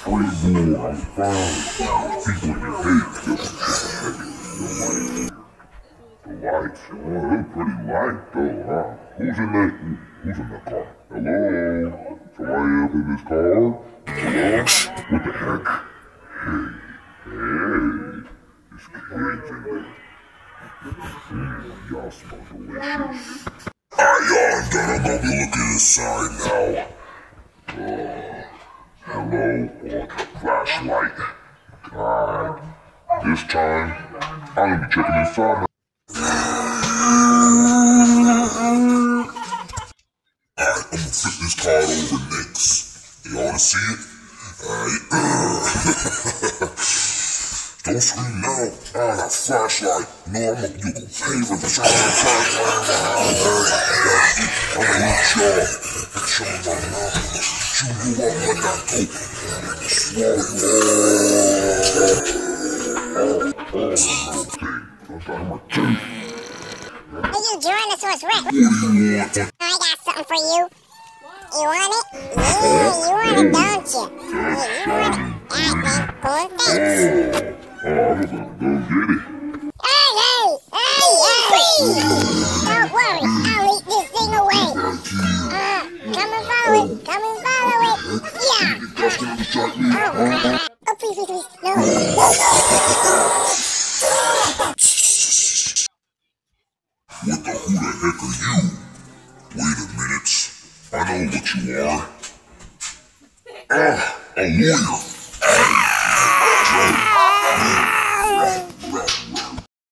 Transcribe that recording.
free war, I'm fine. People you hate just the lights. Oh, they're pretty light though, huh? Who's in the car? Hello? Somebody up in this car? Hello? What the heck? Hey, this cade's in there. Y'all smell delicious. Alright, y'all, I'm done. I'm gonna be looking inside now. Hello, flashlight. Alright, this time, I'm gonna be checking inside. Alright, I'm gonna flip this card over next. You wanna see it? Alright. Don't scream now. I got flashlight. No, you gon' pay for the flashlight. I'm gonna eat y'all. Show my mouth. You know I'm like that dope. Hey, you Tyrannosaurus Rex. What do you want? I got something for you. You want it? Yeah, you want it, don't you? Yeah, you want it. That thing full of things. I'm gonna go get it. Hey! Don't worry, I'll eat this thing away. Come and follow it. Yeah. Oh, please. No. What the who the heck are you? Wait a minute. I know what you are. A lawyer.